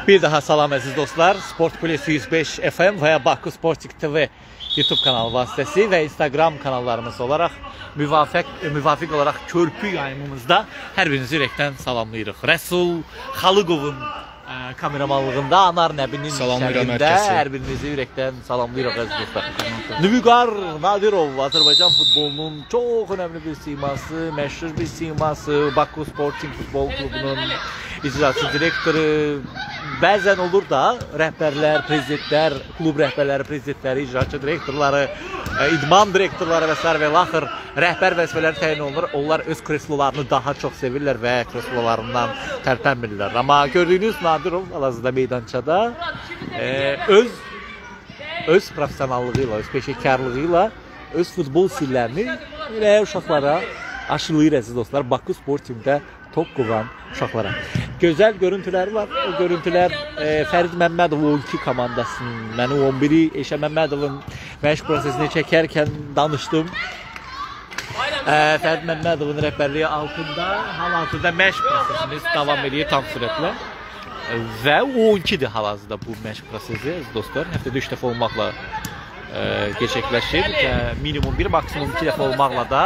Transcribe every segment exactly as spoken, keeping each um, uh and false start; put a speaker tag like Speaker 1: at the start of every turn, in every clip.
Speaker 1: Bir daha salam əziz dostlar. Sport Plus yüz beş F M və Bakı Sportik T V YouTube kanalı vasitəsi və Instagram kanallarımız olaraq müvafiq, müvafiq olaraq körpü yayımımızda hər birinizi ürəkdən salamlayırıq. Rəsul Xalıqovun ə, kameramanlığında, Anar Nəbinin şərhində hər birinizi ürəkdən salamlayırıq əziz dostlar. Nüvüqar Nadirov, Azərbaycan futbolunun çox önəmli bir siması, məşhur bir siması, Bakı Sporting Futbol Klubunun icraçı direktoru. Bəzən olur da rəhbərlər, prezidentlər, klub rəhbərləri, prezidentləri, icraçı direktorları, idman direktorları və s. və laxır rəhbər vəzifələri təyin olunur. Onlar öz kreslolarını daha çox sevirlər və kreslolarından tərpənmirlər. Amma gördüyünüz Nadirov hal-hazırda meydançada e, öz öz professionallığı ilə, öz peşəkarlığı ilə öz futbol sillərini elə uşaqlara aşılayır əziz dostlar. Bakı Sportingdə top qovan uşaqlara. Gözəl görüntüləri var. O görüntülər e, Fərid Məmmədov on iki komandasının, mən on biri Eşə Məmmədovun məşq prosesini çəkərkən danışdım. E, Fərid Məmmədovun rəhbərliyi altında hal-hazırda məşq prosesimiz davam edir tam sürətlə. E, və on ikidir hal-hazırda bu məşq prosesi dostlar. Həftədə üç dəfə olmaqla e, gerçəkləşir. E, minimum bir, maksimum iki dəfə olmaqla da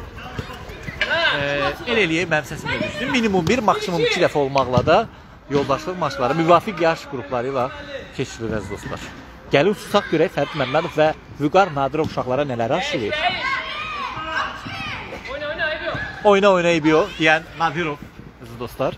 Speaker 1: el eləyə mənim səsimlə düşdü. Minimum bir, maksimum iki dəfə olmaqla da yoldaşlıq maçları müvafiq yaş qrupları ilə keçirilir əziz dostlar. Gəlin susaq görək Fərid Məmmədov və Vüqar Nadirov uşaqlara nələr aşılıyır. Oyna oyna İbiyo deyən Nadirov əziz dostlar.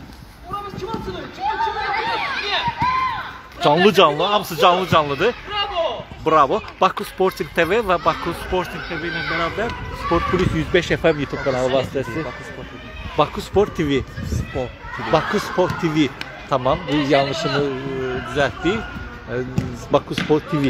Speaker 1: Canlı canlı, hamısı canlı canlıdır. Bravo. Bakı Sporting T V və Bakı Sporting T V ilə bərabər Sport Plus yüz beş F M YouTube kanalı vasitəsi. Bakı Sport T V. Bakı Sport T V. Tamam, bu yanlışımı düzəltdik. Bakı Sport T V.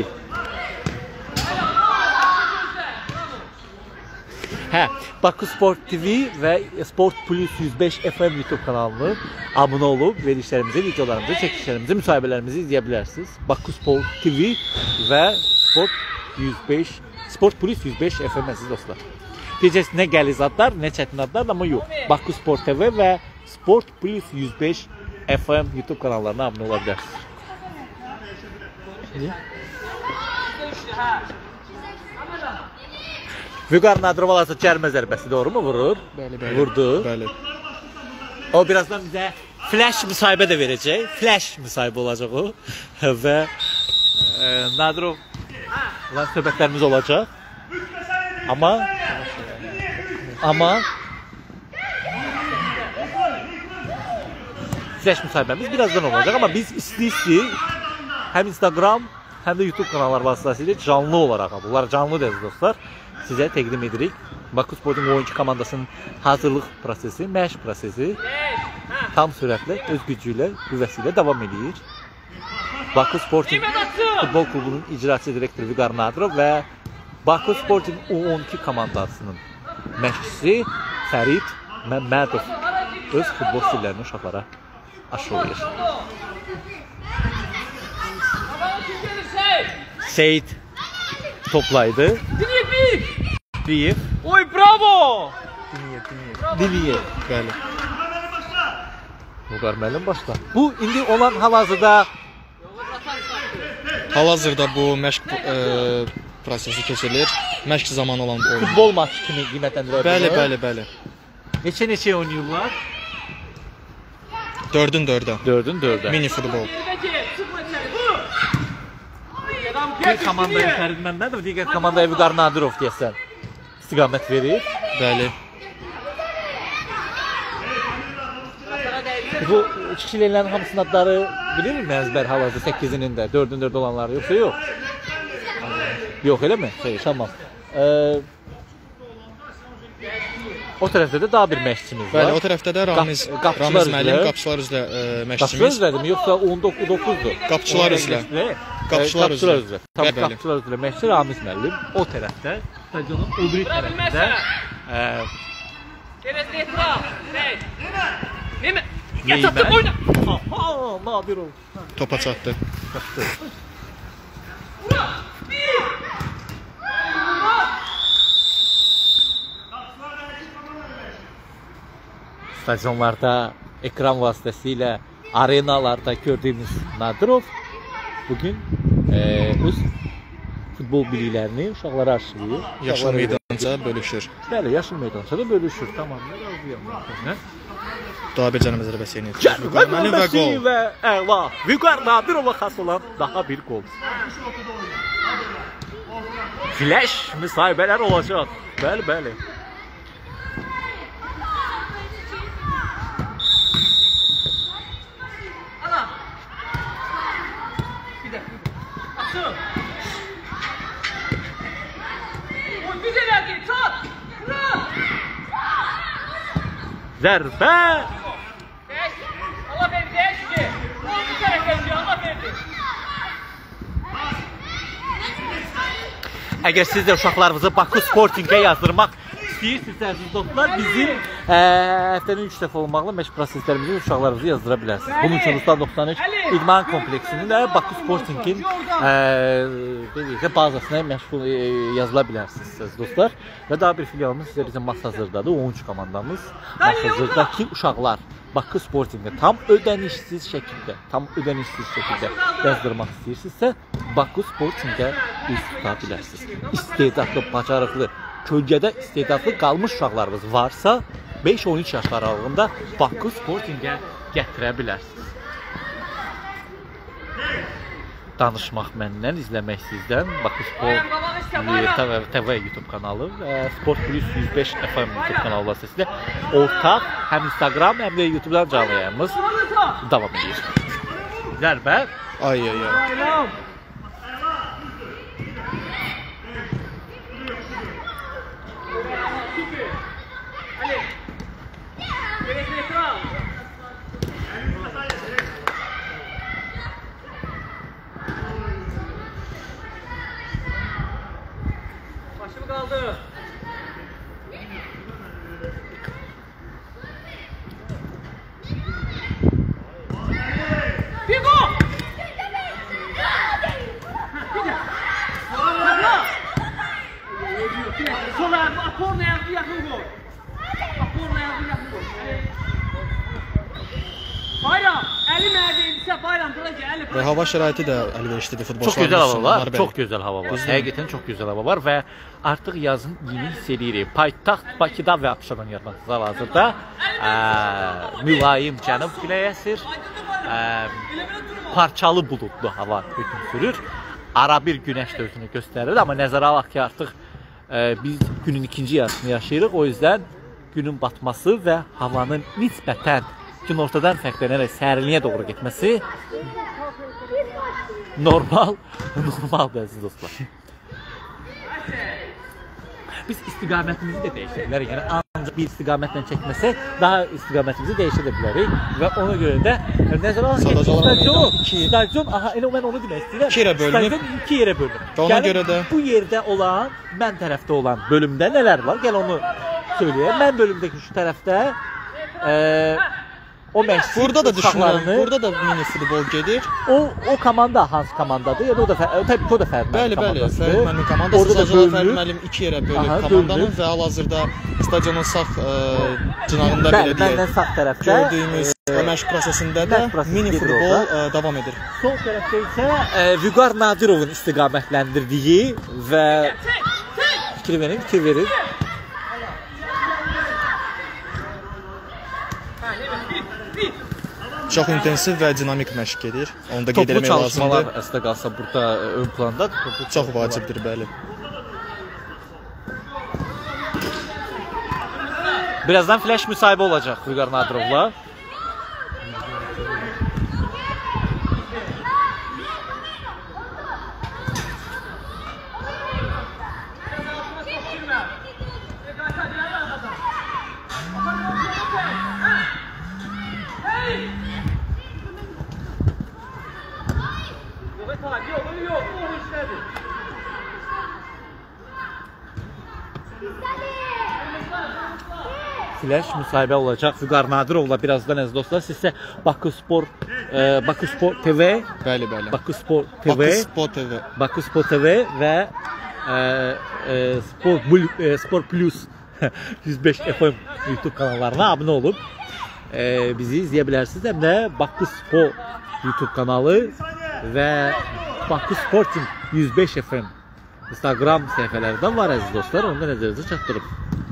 Speaker 1: Hə, Bakı Sport T V və Sport Plus yüz beş F M YouTube kanalını abunə olub verilişlərimizi, videolarımızı, çəkilişlərimizi, müsahibələrimizi izləyə bilərsiniz. Bakı Sport T V və Sport yüz beş Sport Plus yüz beş F M əziz dostlar. Deyəcəksiniz, nə qəliz adlar, nə çətin adlar, amma yox. Bakı Sport T V və Sport Plus yüz beş F M YouTube kanallarına abunə ola bilərsiniz. Vüqar Nadirov alasa cərmə zərbəsi doğru mu vurur?
Speaker 2: Bəli, bəli.
Speaker 1: Vurdu.
Speaker 2: Bəli.
Speaker 1: O birazdan bizə flash müsahibə də verəcək. Flash müsahibə olacaq o. Və e, Nadirov lan söhbətlərimiz olacaq. Amma amma flash müsahibəmiz birazdan olacaq. Amma biz istəyik həm Instagram, həm də YouTube kanallar vasitəsilə canlı olaraq, bunlar canlı deyil dostlar, sizə təqdim edirik. Bakı Sporting on iki komandasının hazırlıq prosesi, məşq prosesi tam sürətlə, öz gücü ilə, qüvvəsi ilə davam edir. Bakı Sporting Futbol Klubunun icraçı direktoru Vüqar Nadirov və Bakı Sporting on iki komandasının məşqçisi Fərid Məmmədov öz futbol sirlərini uşaqlara aşılayır. Seyid toplaydı. Diyev.
Speaker 2: Oy bravo!
Speaker 1: Diniyev, Diniyev. Diniyev.
Speaker 2: Bəli.
Speaker 1: Vüqar müəllim başla. Bu indi olan hal-hazırda
Speaker 2: Hal-hazırda bu məşq e, prosesi keçirilir. Məşq zamanı olan bu oyun.
Speaker 1: Futbol maçı kimi qiymətləndirə bilir.
Speaker 2: Bəli, bəli, bəli.
Speaker 1: Neçə-neçə oynayırlar?
Speaker 2: dördün dördə.
Speaker 1: dördün dördə.
Speaker 2: Mini futbol.
Speaker 1: Bir komandaya Fərid Məmmədov, digər komandaya Vüqar Nadirov deyəsən istiqamət verir.
Speaker 2: Bəli.
Speaker 1: Bu kişilərin hamısının adları bilirmi əzbər hal-hazırda səkkizinin də, dördün dörd olanları yoxsa yox? Yox eləmi? Xeyr, tamam. Ee, o tərəfdə də daha bir məşqçimiz var.
Speaker 2: Bəli, o tərəfdə də Ramiz,
Speaker 1: Qap,
Speaker 2: Ramiz müəllim, qapçılar üzrə e, məşqçimiz.
Speaker 1: Qapçılar üzrədir mi, yoxsa on doqquzdur?
Speaker 2: Qapçılar üzrə.
Speaker 1: Qapçılar üzrə. Tam qapçılar üzrə məşqçi Ramiz müəllim. O tərəfdə, stadionun o biri tərəfində Geç atdım, oyna! Aha, Nadirov.
Speaker 2: Topa çatdı.
Speaker 1: Çatdı. Stadionlarda ekran vasitəsilə arenalarda gördüğümüz Nadirov bugün e, öz futbol biliklərini uşaqlara aşılıyor.
Speaker 2: Yaşıl meydanca bölüşür.
Speaker 1: Bəli, yaşıl meydanca da bölüşür. Tamam, nə razıyam.
Speaker 2: Daha bir canımız zərbəsi ilə.
Speaker 1: Vüqar Nadirovə və əla. Vüqar Nadirova xas olan daha bir gol. Flash müsahibələr olacaq. Bəli, bəli. Zərbə.
Speaker 3: Allah verdi, eşki. Bir tərəf verdi, Allah verdi.
Speaker 1: Əgər siz də uşaqlarınızı Baku Sportingə yazdırmaq istəyirsinizsə, əziz dostlar, bizim ə, həftənin üç dəfə olmaqla məşq proseslərimizi uşaqlarınızı yazdıra bilərsiniz. Bunun üçün Ruslan doxsan üç İdman kompleksinin də Baku Sportingin ə, bazasına məşğul ə, yazıla bilərsiniz, əziz dostlar. Və daha bir filialımız sizə bizim Masazırdadır, on üç komandamız. Masazırdakı uşaqlar Baku Sportingə tam ödənişsiz şəkildə, tam ödənişsiz şəkildə yazdırmaq istəyirsinizsə, Baku Sportingə üz tuta bilərsiniz. İstedadlı, bacarıqlı, kölgədə istedadlı qalmış uşaqlarınız varsa, beş on üç yaşlar aralığında Baku Sportingə gətirə bilərsiniz. Danışmaq məndən, izləmək sizdən Baku Sport T V YouTube kanalı və Sport Plus yüz beş F M YouTube kanalı vasitəsilə ortaq həm Instagram, həm də YouTube'dan canlı yayımız davam edir. Zərbə.
Speaker 2: Ay ay ay.
Speaker 3: Başımı kaldı. Bir gol. Sol ayaklı, Apor'un ayaklı yakın gol. Apor'un ayaklı yakın gol. Bayram, Əli mərdiyyədisə Bayram bura gəl.
Speaker 2: Və hava şəraiti də əlverişlidir futbolçular.
Speaker 1: Çox gözəl hava var, çox gözəl hava var. Həqiqətən çox gözəl hava var və artıq yazın yeni hiss edirik. Paytaxt Bakıda və Abşeron yarımadasında hal-hazırda mülayim cənub küləyi əsir, parçalı buludlu hava hökm sürür. Ara bir günəş də özünü göstərir, amma nəzərə alaq ki, artıq biz günün ikinci yarısını yaşayırıq. O yüzdən günün batması və havanın nisbətən gün ortadan fərqlənərək sərinliyə doğru getməsi normal, normaldır əziz dostlar. Biz istiqamətimizi də dəyişə bilərik. Yəni ancaq bir istiqamətlə çəkməsək, daha istiqamətimizi dəyişə də bilərik və ona görə də nəzərə alaq ki, stadion, stadion, aha, elə mən onu demək istəyirəm.
Speaker 2: İki yerə bölünüb.
Speaker 1: Stadion iki yerə bölünüb.
Speaker 2: Ona görə də
Speaker 1: bu yerdə olan, mən tərəfdə olan bölümdə nələr var? Gəl onu söyləyək. Mən bölümdəki şu tərəfdə o məşqçi
Speaker 2: burada da düşünürəm, burada da mini futbol gedir.
Speaker 1: O o komanda hansı komandadır? Yəni o da təbii ki, o da fərqli.
Speaker 2: Bəli, bəli, fərqli müəllim komandası. Sadəcə fərqli müəllim iki yerə bölüb komandanın və hal-hazırda stadionun sağ cinahında belə deyək.
Speaker 1: Məndən sağ tərəfdə
Speaker 2: gördüyümüz məşq prosesində də mini futbol davam edir.
Speaker 1: Sol tərəfdə isə Vüqar Nadirovun istiqamətləndirdiyi və fikir verin, fikir verin.
Speaker 2: Çox intensiv və dinamik məşq gedir. Onu da qeyd etmək lazımdır.
Speaker 1: Toplu çalışmalar əslində qalsa burada ön planda.
Speaker 2: Çox vacibdir, bəli.
Speaker 1: Birazdan flash müsahibə olacaq Vüqar Nadirovla. Flash müsahibə olacaq Vüqar Nadirovla birazdan əziz dostlar. Sizsə Baku Sport e, Baku Sport T V,
Speaker 2: bəli, bəli.
Speaker 1: Baku Sport T V,
Speaker 2: Baku Sport T V,
Speaker 1: Baku Sport T V və e, e, Sport, e, Sport Plus yüz beş F M YouTube kanallarına abunə olub e, bizi izləyə bilərsiniz. Həm də Bakı Spor YouTube kanalı və Bakı Sporting yüz beş F M Instagram səhifələri də var əziz dostlar. Onu da nəzərinizə çatdırıb.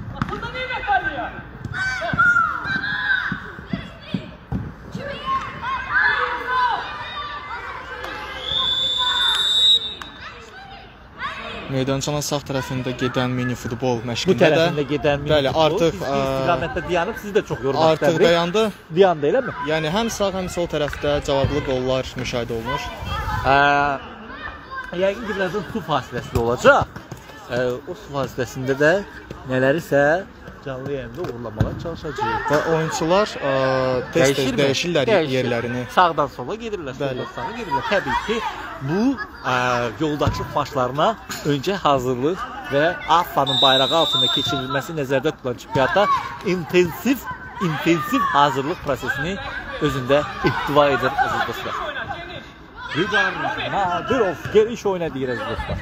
Speaker 2: Meydançanın sağ tərəfində gedən mini futbol məşqində
Speaker 1: Bu tərəfində gedən mini
Speaker 2: bəli,
Speaker 1: futbol
Speaker 2: artıq
Speaker 1: istiqamətdə dayanıb, sizi də çox yormaq
Speaker 2: artıq
Speaker 1: istədik.
Speaker 2: dayandı.
Speaker 1: Dayandı, eləmi?
Speaker 2: Yəni həm sağ, həm sol tərəfdə cavablı qollar müşahidə olunur.
Speaker 1: Ə, yəqin ki, birazdan su fasiləsi də olacaq. Ə, o su fasiləsində də nələrisə canlı yayında uğurlamağa çalışacağıq.
Speaker 2: Və oyunçular tez-tez dəyişirlər yerlərini.
Speaker 1: Sağdan sola gedirlər,
Speaker 2: Bəli.
Speaker 1: soldan sağa gedirlər. Təbii ki, bu ə, yoldaşlıq maçlarına öncə hazırlıq və AFFA'nın bayrağı altında keçirilməsi nəzərdə tutulan çempionata intensiv, intensiv hazırlıq prosesini özündə ihtiva edir əziz dostlar. Vüqar Nadirov geniş oyuna deyir əziz dostlar.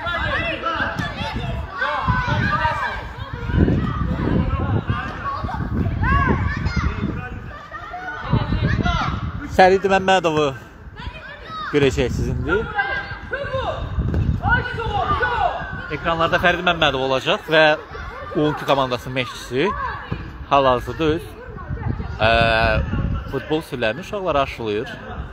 Speaker 1: Sərid Məmmədovu görəcəksiniz indi. Ekranlarda Fərid Məmmədov olacaq və U on iki komandasının məşqçisi hal-hazırda öz ə, futbol sirlərini uşaqlara aşılayır.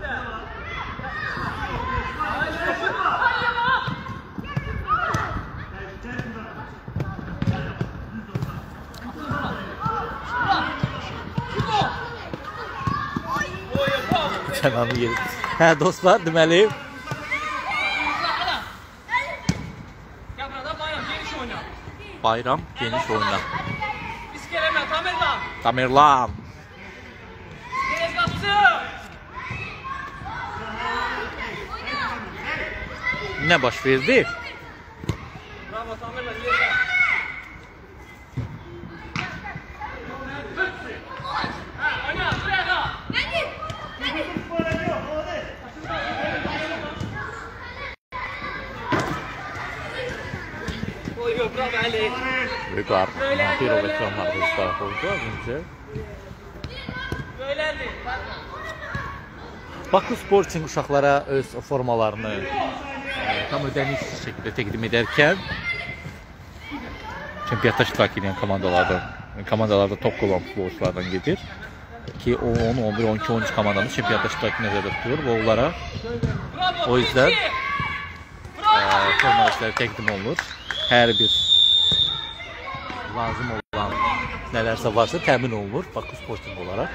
Speaker 1: Kənanı yedir. Hə dostlar, deməli Bayram geniş oyna.
Speaker 3: İskeleme Tamerlan.
Speaker 1: Tamerlan.
Speaker 3: Deniz kapısı.
Speaker 1: Nə baş verdi?
Speaker 3: Bravo Tamerlan yerine. Ha, oyna, buraya da. Oy, bravo Ali.
Speaker 1: Vüqar Nadirov ekranlarda istaraf oldu az öncə.
Speaker 3: Böylendi.
Speaker 1: Bakı Sporting uşaqlara öz formalarını e, tam ödənişsiz şəkildə təqdim edərkən çempionatda iştirak edən komandalardan, komandalarda top qolan futbolçulardan gedir ki on, on bir, on iki, on üç komandanın çempionatda iştirakı nəzərdə tutulur və onlara o yüzden e, formalar təqdim olunur. Hər bir lazım olan nələrsə varsa təmin olunur Bakı Sporting olaraq.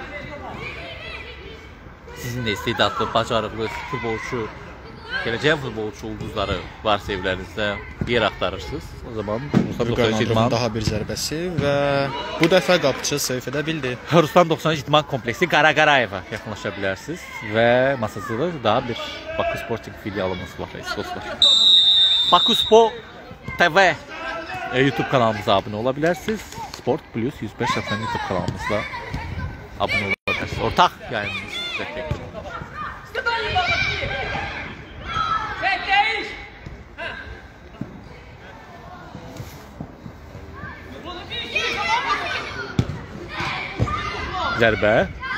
Speaker 1: Sizin də istedadlı, bacarıqlı futbolçu, gələcək futbolçu ulduzları varsa evlərinizdə yer axtarırsınız. O zaman
Speaker 2: Vüqar daha bir zərbəsi və bu dəfə qapıçı seyf edə bildi.
Speaker 1: Ruslan doxsan üç İdman kompleksi Qaraqarayeva yaxınlaşa bilərsiniz və masasında daha bir Bakı Sporting filialımız var dostlar. Bakı Spor T V e, YouTube kanalımıza abunə ola bilərsiniz. Sport Plus yüz beş F M YouTube kanalımızda abunə ola bilərsiniz. Ortaq yayınımız sizə təqdim olunur. Zərbə.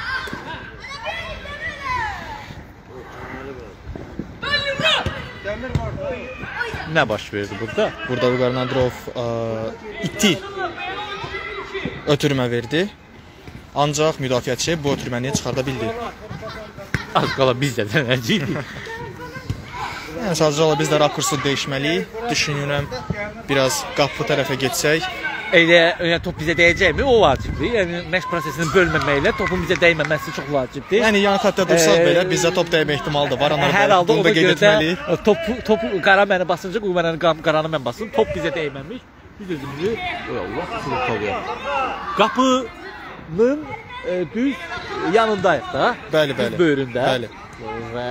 Speaker 1: Nə baş verdi burada?
Speaker 2: Burada Vüqar Nadirov iti ötürmə verdi. Ancaq müdafiəçi bu ötürməni çıxarda bildi.
Speaker 1: Az qala biz də dənəcəydik.
Speaker 2: Yəni sadəcə olaraq biz də rakursu dəyişməliyik. Düşünürəm biraz qapı tərəfə getsək.
Speaker 1: Elə yəni top bizə dəyəcəkmi? O vacibdir. Yəni məşq prosesini bölməməklə topun bizə dəyməməsi çox vacibdir.
Speaker 2: Yəni yan xəttə dursaq belə bizə top dəymə ehtimalı da var.
Speaker 1: Hər halda ona görə də topu topu qara məni basınca qoy mənə qaranı mən basım. Top bizə dəyməmiş. Biz özümüzü oy Allah çılıq qalıyor. Qapının e, düz yanındayıq da.
Speaker 2: Bəli, bəli.
Speaker 1: Böyründə.
Speaker 2: Bəli.
Speaker 1: Və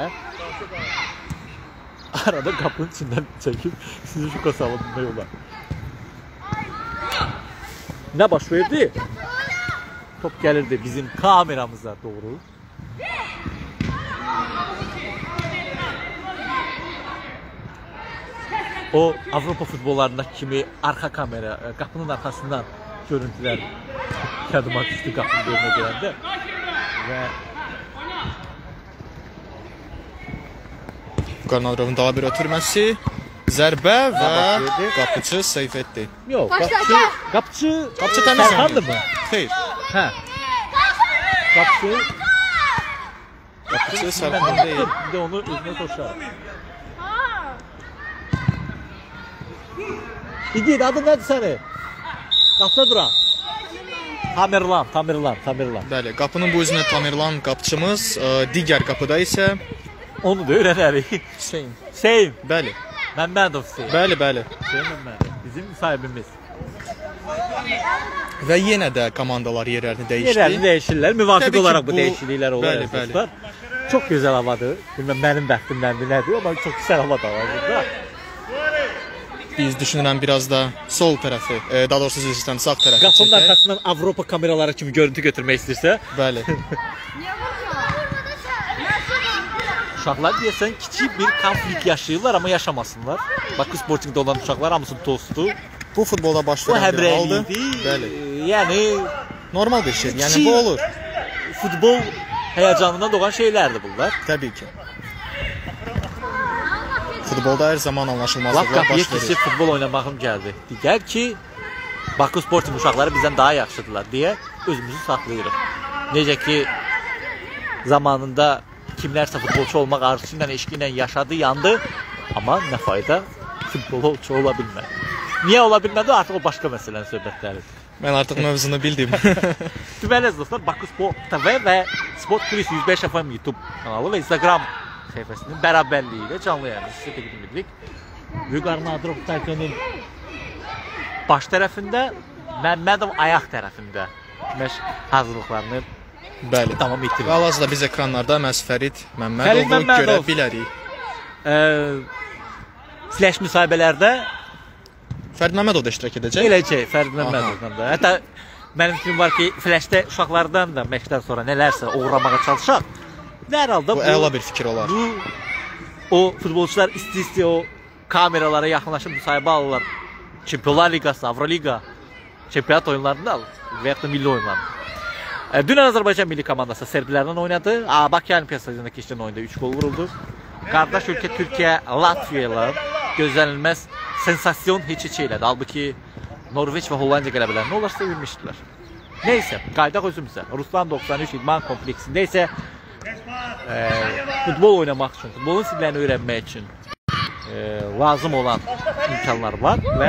Speaker 1: arada qapının içindən çəkib sizi şoka salıb demək olar. Nə baş verdi? Top gəlirdi bizim kameramıza doğru. O Avropa futbollarındakı kimi arxa kamera, qapının arxasından görüntülər yadıma düşdü qapının önünə gələndə. və
Speaker 2: Qarnadrovun daha bir ötürməsi, zərbə və qapıcı seyf etdi.
Speaker 1: yox, qapıcı, qapıcı,
Speaker 2: Qapıcı təmiz
Speaker 1: Sərxandır mı?
Speaker 2: Xeyr.
Speaker 1: Hə. Qapıcı,
Speaker 2: Qapıcı Sərxan deyil.
Speaker 1: bir də onu özünə qoşar. İgid, adı nədir səni? Qapıda duran. Tamerlan, Tamerlan, Tamerlan.
Speaker 2: Bəli, qapının bu üzünə Tamerlan qapıçımız, ə, digər qapıda isə
Speaker 1: Onu da öyrənərik.
Speaker 2: Hüseyn.
Speaker 1: Hüseyn,
Speaker 2: Bəli.
Speaker 1: Məmmədov Hüseyn.
Speaker 2: Bəli, bəli.
Speaker 1: Hüseyn Məmmədov, bizim müsahibimiz.
Speaker 2: Və yenə də komandalar yerlərini dəyişdi.
Speaker 1: Yerlərini dəyişirlər, müvafiq
Speaker 2: Təbii ki,
Speaker 1: olaraq bu
Speaker 2: bu-
Speaker 1: dəyişikliklər olur.
Speaker 2: Bəli, bəli.
Speaker 1: dostlar. Çox gözəl havadır. Bilməm mənim bəxtimdəndir nədir, amma çox gözəl hava da var burada.
Speaker 2: Biz düşünürəm biraz da sol tərəfi, e, daha doğrusu sizdən sağ tərəfi
Speaker 1: Qapının
Speaker 2: çəkək.
Speaker 1: arxasından Avropa kameraları kimi görüntü götürmək istəyirsə,
Speaker 2: Bəli.
Speaker 1: uşaqlar deyəsən kiçik bir konflikt yaşayırlar, amma yaşamasınlar. Bakı Sportingdə olan uşaqlar hamısı dostu.
Speaker 2: Bu futbolda baş
Speaker 1: O
Speaker 2: verən bir haldır.
Speaker 1: həmrəylikdir.
Speaker 2: Bəli.
Speaker 1: Yəni
Speaker 2: Normal bir şey. Yəni
Speaker 1: Kiçik-
Speaker 2: bu olur.
Speaker 1: futbol həyəcanından doğan şeylərdir bunlar.
Speaker 2: Təbii ki. Futbolda hər zaman
Speaker 1: Lap
Speaker 2: anlaşılmazlıqlar
Speaker 1: qapıya
Speaker 2: baş verir.
Speaker 1: keçib futbol oynamağım gəldi. Digər ki, Bakı Sporting uşaqları bizdən daha yaxşıdırlar deyə özümüzü saxlayırıq. Necə ki, zamanında kimlərsə futbolçu olmaq arzusu ilə, eşqi ilə yaşadı, yandı, amma nə fayda futbolçu ola bilmədi. Niyə ola bilmədi? Artıq o başqa məsələnin söhbətləridir.
Speaker 2: Mən artıq mövzunu bildim.
Speaker 1: Deməli dostlar, Bakı Sport T V və Sport Plus yüz beş F M YouTube kanalı və Instagram səhifəsinin bərabərliyi ilə canlı yayımız sizə təqdim edirik. Vüqar Nadırov stadionun baş tərəfində, Məmmədov ayaq tərəfində məşq hazırlıqlarını
Speaker 2: Bəli.
Speaker 1: davam etdirir.
Speaker 2: Və hal-hazırda biz ekranlarda məhz Fərid
Speaker 1: Fərid
Speaker 2: Məmmədovu
Speaker 1: Məmmədov.
Speaker 2: görə bilərik.
Speaker 1: Ə, flash müsahibələrdə
Speaker 2: Fərid Məmmədov da iştirak edəcək.
Speaker 1: eləcək Fərid Məmmədovdan da. Hətta mənim fikrim var ki, flashdə uşaqlardan da məşqdən sonra nələrsə uğramağa çalışaq. Hər halda
Speaker 2: Bu əla bir fikir olar.
Speaker 1: Bu o futbolçular isti-isti o kameralara yaxınlaşıb müsahibə alırlar. Çempionlar Liqası, Avroliqa, çempionat oyunlarında alır və ya da milli oyunlarında. E, dünən Azərbaycan milli komandası Serbilərlə oynadı. A, Bakı Olimpiya stadionunda keçən oyunda üç gol vuruldu. Qardaş ölkə Türkiyə Latviya ilə gözlənilməz sensasyon heç-heç elədi. Halbuki Norveç və Hollandiya qələbələrini onlar sevinmişdilər. Neysə, qaydaq özümüzə. Ruslan doxsan üç idman kompleksində isə e, futbol oynamaq üçün, futbolun sirlərini öyrənmək üçün e, lazım olan imkanlar var və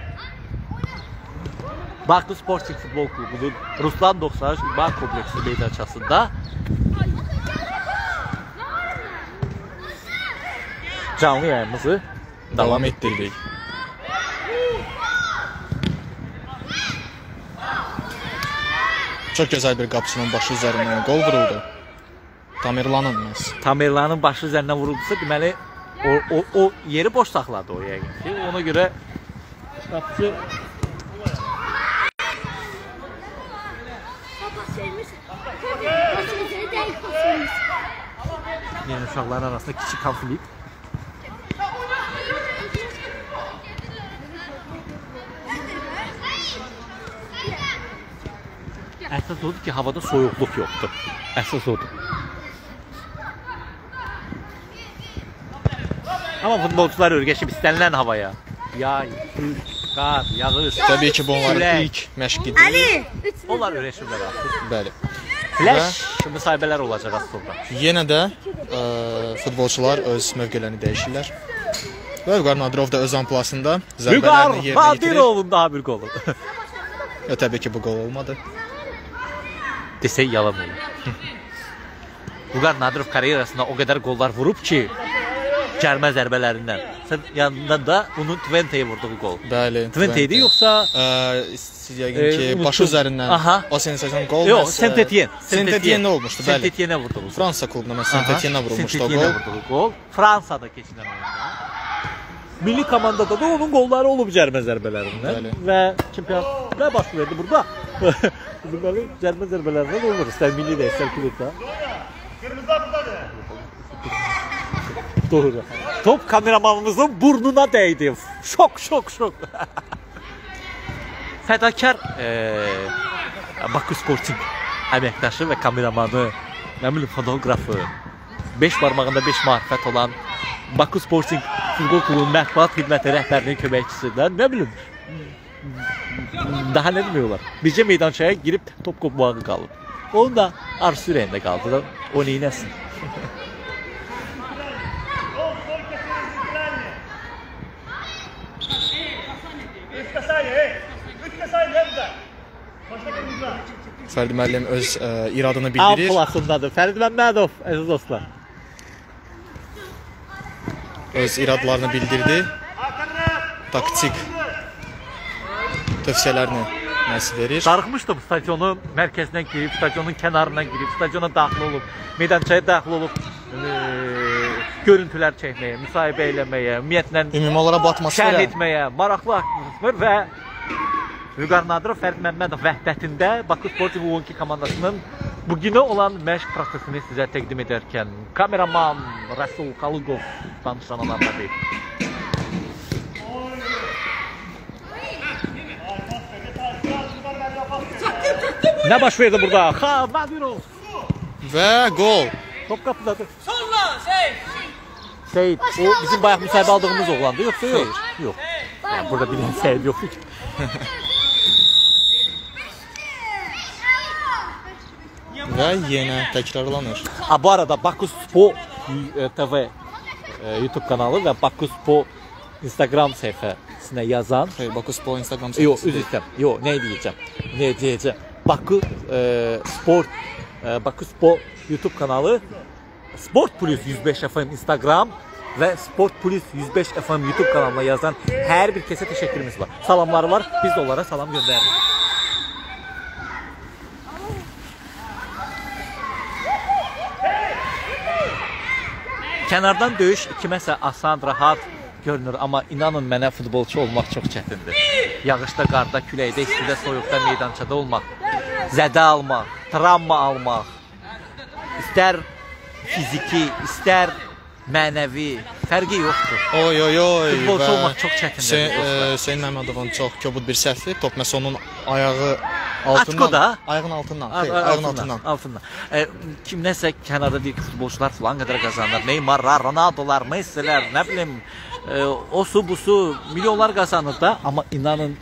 Speaker 1: Bakı Sporting Futbol Klubu'nun Ruslan doxsan üç idman kompleksi meydançasında canlı yayımızı
Speaker 2: Davam etdirdik. Çox gözəl bir qapıçının başı üzərindən qol vuruldu. Tamerlanın məhz.
Speaker 1: Tamerlanın başı üzərindən vuruldusa, deməli o, o, o yeri boş saxladı o yəqin ki. Ona görə qapıcı yəni uşaqların arasında kiçik konflikt. Əsas odur ki, havada soyuqluq yoxdur. Əsas odur. Amma futbolçular öyrəşib istənilən havaya. Yay, qış, qar, yağış.
Speaker 2: Təbii ki, bu onların
Speaker 1: külək.
Speaker 2: ilk məşqidir.
Speaker 1: Onlar öyrəşiblər artıq.
Speaker 2: Bəli.
Speaker 1: Flash müsahibələr olacaq az sonra.
Speaker 2: Yenə də ə, futbolçular öz mövqelərini dəyişirlər. Və Vüqar Nadirov da öz amplasında
Speaker 1: Vüqar
Speaker 2: zərbələrini yerinə yetirir.
Speaker 1: Nadirovun daha bir qolu.
Speaker 2: Ya, təbii ki, bu qol olmadı.
Speaker 1: Desək yalan olur. Vüqar Nadirov karyerasında o qədər qollar vurub ki, cərmə zərbələrindən. Sən yanında da bunun Twente'yə vurduğu qol.
Speaker 2: Bəli.
Speaker 1: Twente idi yoxsa
Speaker 2: Ə, siz yəqin ki,
Speaker 1: E,
Speaker 2: başı
Speaker 1: unutdum.
Speaker 2: üzərindən
Speaker 1: Aha.
Speaker 2: o sensasyon qol.
Speaker 1: yox,
Speaker 2: məhz,
Speaker 1: Saint-Étienne.
Speaker 2: Saint-Étienne olmuşdu, bəli.
Speaker 1: Saint-Étienne vurduğu.
Speaker 2: Fransa klubuna məhz Saint-Étienne vurulmuşdu o
Speaker 1: Saint-Étienne
Speaker 2: qol.
Speaker 1: vurduğu qol. Fransada keçilən oyunda. Milli komandada da onun qolları olub cərmə zərbələrindən
Speaker 2: Bəli.
Speaker 1: və çempionatda baş verdi burada. Deməli cərmə zərbələrindən olur. İstər milli də, istər klubda. Doğru. Top kameramanımızın burnuna dəydi. Şok, şok, şok. Fədakar e, Bakı Sporting əməkdaşı və kameramanı nə bilim fotoğrafı, beş barmağında beş marifət olan Baku Sporting Futbol Klubunun mətbuat xidməti rəhbərinin köməkçisindən, nə bilim, daha nə demiyorlar. Bircə meydançaya girib top qopmağı qalıb. Onun da arzusu ürəyində qaldı da, o neynəsin?
Speaker 2: Fərdi müəllim öz ə, iradını bildirir.
Speaker 1: Av plasındadır. Fərid Məmmədov, əziz dostlar.
Speaker 2: Öz iradlarını bildirdi. Taktik tövsiyələrini nəsə verir.
Speaker 1: Darıxmışdım stadionun mərkəzinə girib, stadionun kənarına girib, stadiona daxil olub, meydançaya daxil olub, e, görüntülər çəkməyə, müsahibə eləməyə, ümumiyyətlə
Speaker 2: Ümumi olaraq bu atmosferə
Speaker 1: şərh etməyə, maraqlı atmosfer və Vüqar Nadirov, Fərid Məmmədov vəhdətində Baku Sporting U on iki komandasının bugünə olan məşq prosesini sizə təqdim edərkən kameraman Rəsul Xalıqov danışanlarla deyil. Nə baş verdi burada? Ha, Nadirov!
Speaker 2: və gol.
Speaker 1: Top qapıdadır.
Speaker 3: Solla, Seyid.
Speaker 1: Seyid, o bizim bayaq müsahibə aldığımız oğlandı, yoxsa yox? Yox. Yəni burada bir dənə Seyid yoxdur ki.
Speaker 2: Və yenə təkrarlanır.
Speaker 1: Ha, bu arada Baku Spor T V YouTube kanalı və Baku Spor Instagram səhifəsinə yazan,
Speaker 2: Xeyr, Baku Spor Instagram
Speaker 1: yox,
Speaker 2: səhifəsi.
Speaker 1: üzr istəyirəm. Yox, nə deyəcəm? Nə deyəcəm? Baku e, Sport e, Baku Spor YouTube kanalı, Sport Plus yüz beş F M Instagram və Sport Plus yüz beş F M YouTube kanalına yazan hər bir kəsə təşəkkürümüz var. Salamları var, biz də onlara salam göndəririk. Kənardan döyüş kiməsə asan, rahat görünür, amma inanın mənə futbolçu olmaq çox çətindir. Yağışda, qarda, küləkdə, istidə, soyuqda, meydançada olmaq, zədə almaq, travma almaq, istər fiziki, istər mənəvi, fərqi yoxdur.
Speaker 2: Oy oy oy.
Speaker 1: Futbolçu olmaq çox çətindir.
Speaker 2: Hüseyn Məmmədovun çox kobud bir səhvi. Top məhz onun ayağı altından.
Speaker 1: Açkoda?
Speaker 2: Ayağın altından.
Speaker 1: Ay,
Speaker 2: Xeyr,
Speaker 1: ay,
Speaker 2: ayağın
Speaker 1: altından.
Speaker 2: altından.
Speaker 1: altından. E, kim nəsə kənarda deyir ki, futbolçular filan qədər qazanır. Neymarlar, Ronaldolar, Messi'lər, nə bilim, e, o su bu su milyonlar qazanır da, amma inanın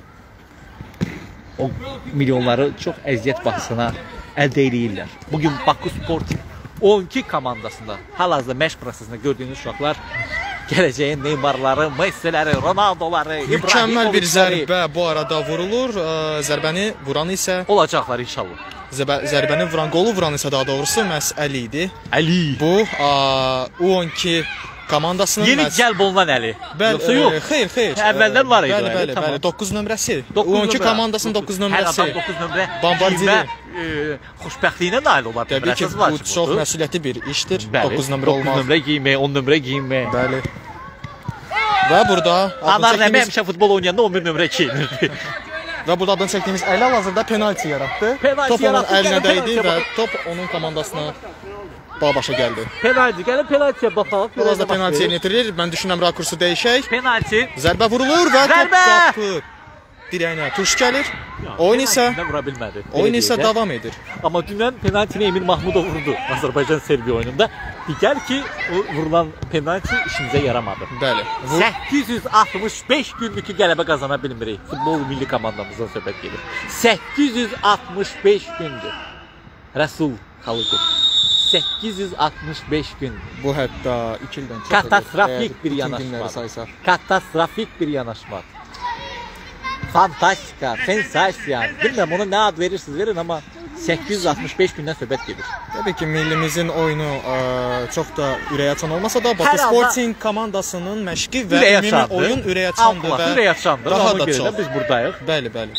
Speaker 1: o milyonları çox əziyyət bahsına əldə edirlər. Bugün Baku Sporting on iki komandasında hal-hazırda məşq prosesində gördüyünüz uşaqlar gələcəyin Neymarları, Messi'ləri, Ronaldoları,
Speaker 2: Mükəmməl bir
Speaker 1: İbrahimoviçləri
Speaker 2: zərbə bu arada vurulur. Zərbəni vuran isə
Speaker 1: olacaqlar inşallah.
Speaker 2: zərbəni vuran, qolu vuran isə daha doğrusu məhz Əli idi.
Speaker 1: Əli.
Speaker 2: Bu U on iki komandasının
Speaker 1: Yeni
Speaker 2: məhz
Speaker 1: cəlb olunan Əli.
Speaker 2: Bəli,
Speaker 1: Yoxsa yox?
Speaker 2: e, xeyr, xeyr.
Speaker 1: Əvvəldən var idi.
Speaker 2: Bəli,
Speaker 1: Əli,
Speaker 2: bəli,
Speaker 1: tamam.
Speaker 2: bəli. doqquz nömrəsi.
Speaker 1: doqquz
Speaker 2: U on iki
Speaker 1: nömrə.
Speaker 2: komandasının doqquz
Speaker 1: Hər
Speaker 2: nömrəsi.
Speaker 1: adam doqquz nömrə
Speaker 2: Bombardiri.
Speaker 1: giymə, e, xoşbəxtliyinə nail olar.
Speaker 2: Təbii ki, bu çox məsuliyyətli bir işdir. doqquz nömrə olmaq.
Speaker 1: doqquz nömrə giymək, on nömrə giymək.
Speaker 2: Bəli. Və burada
Speaker 1: Anar
Speaker 2: adını
Speaker 1: Nəbi
Speaker 2: çəkdiyimiz,
Speaker 1: həmişə futbol oynayanda on bir nömrə giyinirdi.
Speaker 2: və burada adını çəkdiyimiz Əli hal-hazırda penalti yaratdı.
Speaker 1: Penalti
Speaker 2: Top onun
Speaker 1: yaratdı,
Speaker 2: əlinə
Speaker 1: gəlin
Speaker 2: dəydi
Speaker 1: penaltiyə
Speaker 2: və
Speaker 1: baxın.
Speaker 2: top onun komandasına bağ-başa gəldi.
Speaker 1: Penalti, gəlin penaltiyə baxaq.
Speaker 2: Biraz da penalti yerinə yetirilir. Mən düşünürəm rakursu dəyişək.
Speaker 1: Penalti.
Speaker 2: Zərbə vurulur və top
Speaker 1: Zərbə!
Speaker 2: qapı dirəyinə tuş gəlir. Oyun isə
Speaker 1: vura bilmədi.
Speaker 2: oyun
Speaker 1: Belə
Speaker 2: isə
Speaker 1: deyək də.
Speaker 2: davam edir.
Speaker 1: Amma dünən penaltini Emin Mahmudov vurdu Azərbaycan-Serbiya oyununda. Digər ki, o vurulan penalti işimizə yaramadı.
Speaker 2: Bəli. Bu
Speaker 1: səkkiz yüz altmış beş günlük ki, qələbə qazana bilmirik. Futbol milli komandamızdan söhbət gedir. səkkiz yüz altmış beş gündür. Rəsul Xalıqov. səkkiz yüz altmış beş gün.
Speaker 2: bu hətta iki ildən çox.
Speaker 1: Katastrofik
Speaker 2: edir.
Speaker 1: bir
Speaker 2: Bütün
Speaker 1: yanaşma.
Speaker 2: günləri saysa.
Speaker 1: Katastrofik bir yanaşma. Fantastika, sensasiya. Bilmirəm ona nə ad verirsiniz verin, amma səkkiz yüz altmış beş gündən söhbət gedir.
Speaker 2: Təbii ki, millimizin oyunu ə, çox da ürəkaçan olmasa da, Baku
Speaker 1: Hər halda-
Speaker 2: Sporting komandasının məşqi və
Speaker 1: Ürək
Speaker 2: ümumi
Speaker 1: açandır.
Speaker 2: oyun ürəkaçandır
Speaker 1: Allah,
Speaker 2: və
Speaker 1: ürək açandır.
Speaker 2: daha
Speaker 1: Ona
Speaker 2: da
Speaker 1: görə
Speaker 2: çox.
Speaker 1: də biz buradayıq.
Speaker 2: Bəli, bəli.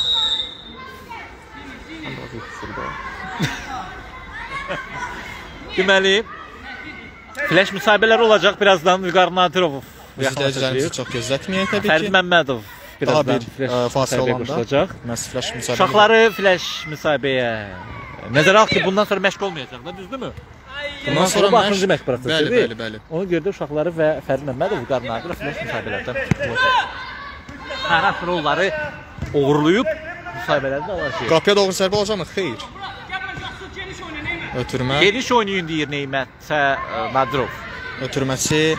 Speaker 1: Deməli, flash müsahibələr olacaq birazdan. Vüqar Nadirov
Speaker 2: İzləyicilərimizi çox gözlətməyək təbii
Speaker 1: Fərid
Speaker 2: ki.
Speaker 1: Məmmədov
Speaker 2: Daha
Speaker 1: birazdan
Speaker 2: bir
Speaker 1: flash
Speaker 2: ə, fasilə
Speaker 1: müsahibəyə
Speaker 2: olanda
Speaker 1: qoşulacaq.
Speaker 2: məhz flash müsahibəsi.
Speaker 1: Uşaqları flash müsahibəyə nəzərə al ki, bundan sonra məşq olmayacaq da, düzdürmü?
Speaker 2: Bundan sonra
Speaker 1: bu axırıncı məşq
Speaker 2: Bəli,
Speaker 1: prosesidir.
Speaker 2: bəli, bəli.
Speaker 1: Ona görə də uşaqları və Fərid Məmmədov, Vüqar Nadirov flash müsahibələrdən olacaq. Tərəf rolları uğurlayıb müsahibələrdə alacaq.
Speaker 2: Qapıya doğru zərbə olacaqmı? Xeyr. Ötürmə.
Speaker 1: Geniş oynayın deyir Neymət Nadirov.
Speaker 2: Ötürməsi.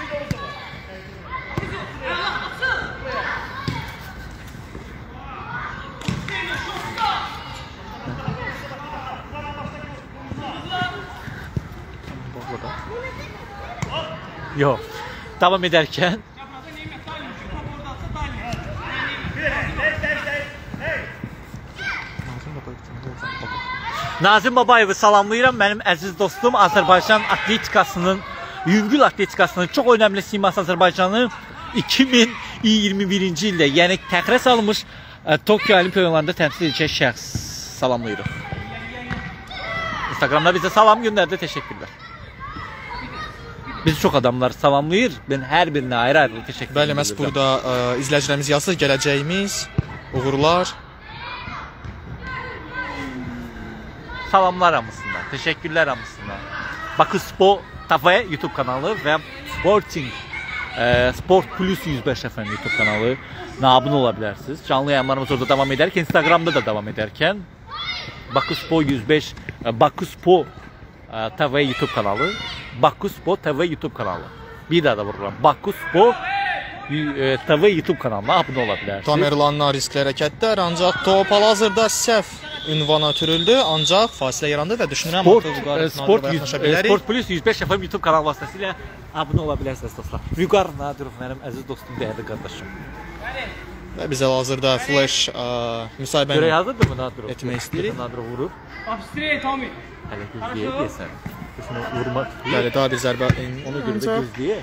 Speaker 1: Yox. Davam edərkən Nazim Babayevi salamlayıram. Mənim əziz dostum, Azərbaycan atletikasının, yüngül atletikasının çox önəmli siması Azərbaycanı iki min iyirmi birinci ildə, yəni təxirə salınmış Tokyo Olimpiya oyunlarında təmsil edəcək şəxs salamlayırıq. Instagramda bizə salam göndərdi, təşəkkürlər. Bizi çox adamlar salamlayır. Ben hər birinə ayrı-ayrı təşəkkür edirəm.
Speaker 2: Bəli, məhz burada ə, izləyicilərimiz yazır, gələcəyimiz, uğurlar.
Speaker 1: Salamlar hamısına, təşəkkürlər hamısına. Bakı Spor T V YouTube kanalı və Sporting e, Sport Plus yüz beş F M YouTube kanalı abunə ola bilərsiniz. Canlı yayınlarımız orada davam edərkən, Instagramda da davam edərkən Bakı Spor yüz beş Bakı Spor T V YouTube kanalı, Bakı Spor T V YouTube kanalı. Bir daha da vururam. Bakı Spor T V YouTube kanalına abunə ola bilərsiniz.
Speaker 2: Tamerlanlar riskli hərəkətlər, ancaq top hal-hazırda səhv ünvana ötürüldü, ancaq fasilə yarandı və düşünürəm
Speaker 1: Sport,
Speaker 2: artıq
Speaker 1: Sport, Sport Plus yüz beş F M YouTube kanal vasitəsilə abunə ola bilərsiniz dostlar. Vüqar Nadirov mənim əziz dostum, dəyərli qardaşım.
Speaker 2: Və biz hal-hazırda flash müsahibəni
Speaker 1: Görək hazırdır mı Nadirov?
Speaker 2: etmək istəyirik.
Speaker 1: Nadirov vurur.
Speaker 3: Abstrey Tommy.
Speaker 1: Hələ gözləyə deyəsən. Şunu vurmaq.
Speaker 2: Bəli, daha bir zərbə
Speaker 1: Onu görə də gözləyə.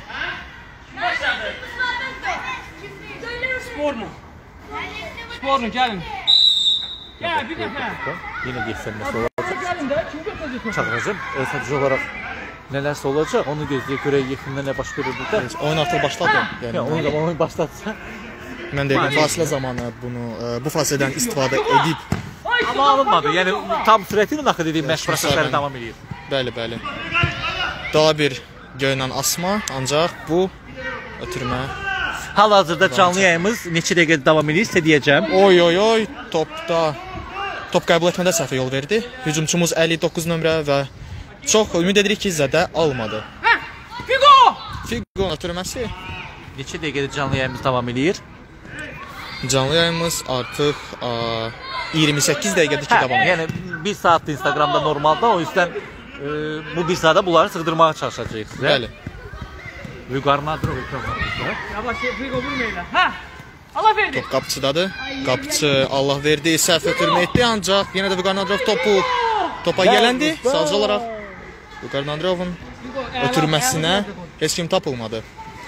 Speaker 3: Spornu. Spornu gəlin. Gəl bir dəfə.
Speaker 1: Yenə deyəsən nəsə olacaq.
Speaker 3: Gəlin də kim götürəcək?
Speaker 1: Çağıracağım. Sadəcə olaraq nələrsə olacaq. Onu gözləyə görək yaxında nə baş verir burada.
Speaker 2: oyun artıq başladı.
Speaker 1: Yəni onu da oyun başlatsa.
Speaker 2: Mən dəqiq fasilə zamanı bunu bu fasilədən istifadə edib
Speaker 1: amma alınmadı. Yəni tam sürəti ilə axı dediyim məşq prosesləri davam edir.
Speaker 2: Bəli, bəli. Daha bir göylə asma, ancaq bu ötürmə.
Speaker 1: Hal-hazırda canlı yayımız neçə dəqiqə davam edir isə deyəcəm.
Speaker 2: Oy oy oy, topda top qəbul etmədə səhvə yol verdi. Hücumçumuz əlli doqquz nömrə və çox ümid edirik ki, zədə almadı.
Speaker 3: Figo!
Speaker 2: Figo ötürməsi.
Speaker 1: Neçə dəqiqədir canlı yayımız davam edir?
Speaker 2: Canlı yayımız artıq ə, iyirmi səkkiz dəqiqədir ki,
Speaker 1: Hə,
Speaker 2: davam edir.
Speaker 1: yəni bir saatdır Instagramda normalda, o yüzden e, bu bir saata bunları sığdırmağa çalışacağıq sizə.
Speaker 2: Bəli.
Speaker 1: Vüqar Nadirov ekranlarımızda.
Speaker 3: Yavaş Figo vurmayın. Ha! Allah verdi.
Speaker 2: Top qapıçıdadır. Qapıçı Allah verdi, səhv ötürmə etdi, ancaq yenə də Vüqar Nadirov topu topa gələndi. Sadəcə olaraq Vüqar Nadirovun ötürməsinə heç kim tapılmadı.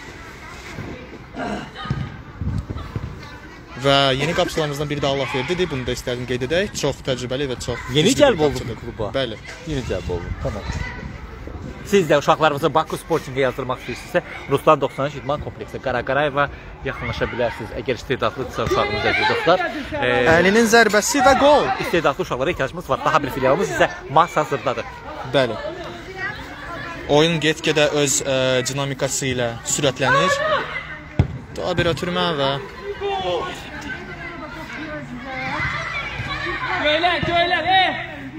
Speaker 2: Və yeni qapıçılarımızdan biri də Allah verdidir. Bunu da istərdim qeyd edək. Çox təcrübəli və çox
Speaker 1: Yeni
Speaker 2: güclü bir
Speaker 1: cəlb oldu
Speaker 2: qapıçıdır.
Speaker 1: bu kluba.
Speaker 2: Bəli.
Speaker 1: Yeni cəlb oldu. Tamam. Siz də uşaqlarınızı Bakı Sportingə yazdırmaq istəyirsinizsə, Ruslan doxsan üç İdman kompleksi Qaraqarayeva yaxınlaşa bilərsiniz. Əgər istedadlıdırsa uşağınız əziz dostlar, e,
Speaker 2: Əlinin zərbəsi və gol.
Speaker 1: istedadlı uşaqlara ehtiyacımız var. Daha bir filialımız sizə mas hazırdadır.
Speaker 2: Bəli. Oyun get-gedə öz ə, dinamikası ilə sürətlənir. Daha bir ötürmə və
Speaker 3: Göylər, göylər, ey!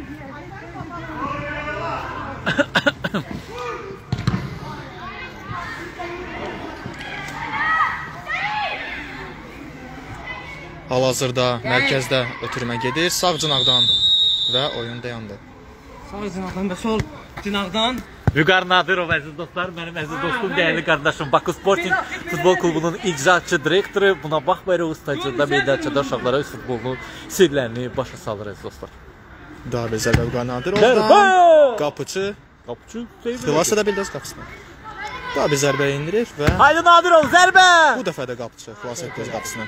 Speaker 2: hal-hazırda mərkəzdə ötürmə gedir. Sağ cinaqdan və oyun dayandı.
Speaker 3: Sağ cinaqdan və sol cinaqdan.
Speaker 1: Vüqar Nadirov əziz dostlar, mənim əziz dostum, dəyərli qardaşım, Bakı Sporting futbol klubunun icraçı direktoru. Buna baxmayaraq stadionda, meydançada uşaqlara öz futbolunun sirlərini başa salır əziz dostlar.
Speaker 2: Daha bir zərbə Vüqar
Speaker 1: Zərbə!
Speaker 2: Nadirovdan. Qapıçı
Speaker 1: Qapıçı
Speaker 2: xilas edə bildi öz qapısını. Daha bir zərbə indirir və
Speaker 1: Haydi Nadirov, zərbə!
Speaker 2: bu dəfə də qapıçı xilas etdi öz qapısını.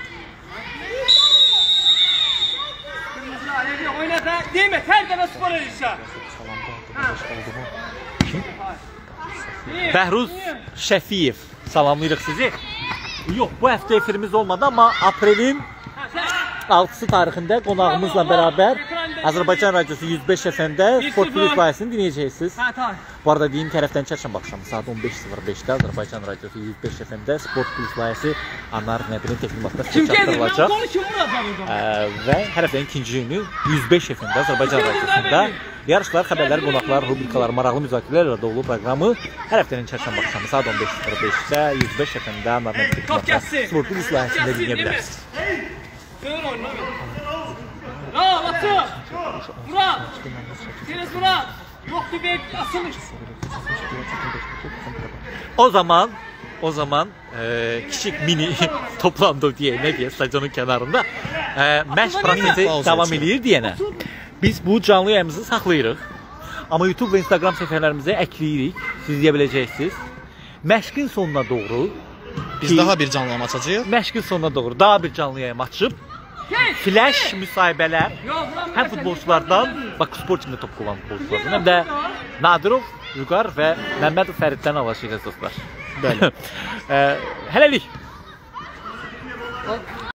Speaker 3: Oynada, demə, hər dəfə spor edirsən.
Speaker 1: Bəhruz Şəfiyev, salamlayırıq sizi. Yox, bu həftə efirimiz olmadı, amma aprelin altısı tarixində qonağımızla bərabər Azərbaycan Radiosu yüz beş F M-də Sport Plus layihəsini dinləyəcəksiniz.
Speaker 3: Hə, tamam.
Speaker 1: Bu arada deyim tərəfdən çərşənbə axşamı saat on beş sıfır beşdə Azərbaycan Radiosu yüz beş F M-də Sport Plus layihəsi Anar Nəbirin təqdimatında
Speaker 3: Kim
Speaker 1: sizə
Speaker 3: gedir? Mən
Speaker 1: çatdırılacaq.
Speaker 3: konuşum burada.
Speaker 1: Və hər həftənin ikinci günü yüz beş F M-də Azərbaycan Radiosunda yarışlar, xəbərlər, qonaqlar, rubrikalar, maraqlı müzakirələrlə dolu proqramı hər həftənin çərşənbə axşamı saat on beş sıfır beşdə yüz beş F M-də Anar Nəbirin təqdimatında Sport Plus layihəsində dinləyə bilərsiniz.
Speaker 3: Böyle oyna. Bravo, atın. Murat. Deniz Murat. Yok bir asılmış.
Speaker 1: O zaman o zaman e, küçük mini toplandı diye ne diye stadionun kenarında e, məşq prosesi devam edir diyene. Biz bu canlı yayımızı saxlayırıq. Amma YouTube və Instagram səhifələrimizə əkləyirik. Siz deyə biləcəksiniz. Məşqin sonuna doğru
Speaker 2: Biz daha bir canlı yayım açacağıq.
Speaker 1: Məşqin sonuna doğru daha bir canlı yayım açıb flash müsahibələr həm futbolçulardan, bax spor kimdə top kullanan futbolçulardan, həm də Nadirov, Vüqar və Məmmədov Fəriddən alacağıq dostlar.
Speaker 2: Bəli.
Speaker 1: e, hələlik.